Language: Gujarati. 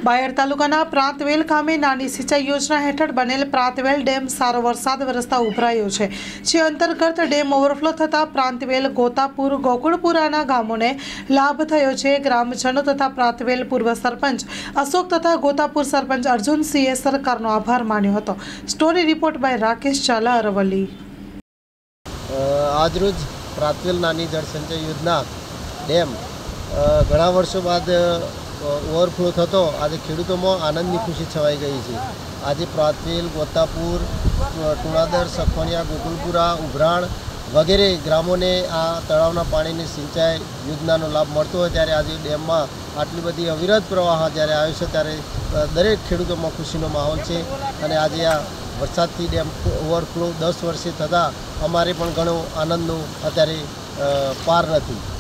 બાયડ તાલુકાના પ્રાંતવેલ ગામે નાની સિંચાઈ યોજના હેઠળ બનેલ પ્રાંતવેલ ડેમ સારો વરસાદ વરસતા ઉભરાયો છે, જે અંતર્ગત ડેમ ઓવરફ્લો થતાં પ્રાંતવેલ, ગોતાપુર, ગોકુળપુરાના ગામોને લાભ થયો છે। ગ્રામજનો તથા પ્રાંતવેલ પૂર્વ સરપંચ અશોક તથા ગોતાપુર સરપંચ અર્જુનસિંહે સરકારનો આભાર માન્યો હતો। Story report by Rakesh Jhala, Aravalli. આજરોજ પ્રાંતવેલ નાની જળ સંચય યોજના ડેમ ઘણા વર્ષો બાદ ઓવરફ્લો થતો આજે ખેડૂતોમાં આનંદની ખુશી છવાઈ ગઈ છે। આજે પ્રાંતવેલ, ગોતાપુર, ટુણાદર, સખોનિયા, ગોકુળપુરા, ઉભરાણ વગેરે ગ્રામોને આ તળાવના પાણીની સિંચાઈ યોજનાનો લાભ મળતો હોય ત્યારે આજે ડેમમાં આટલી બધી અવિરત પ્રવાહ જ્યારે આવ્યો છે ત્યારે દરેક ખેડૂતોમાં ખુશીનો માહોલ છે। અને આજે આ વરસાદથી ડેમ ઓવરફ્લો 10 વર્ષે થતાં અમારે પણ ઘણો આનંદનો અત્યારે પાર નથી।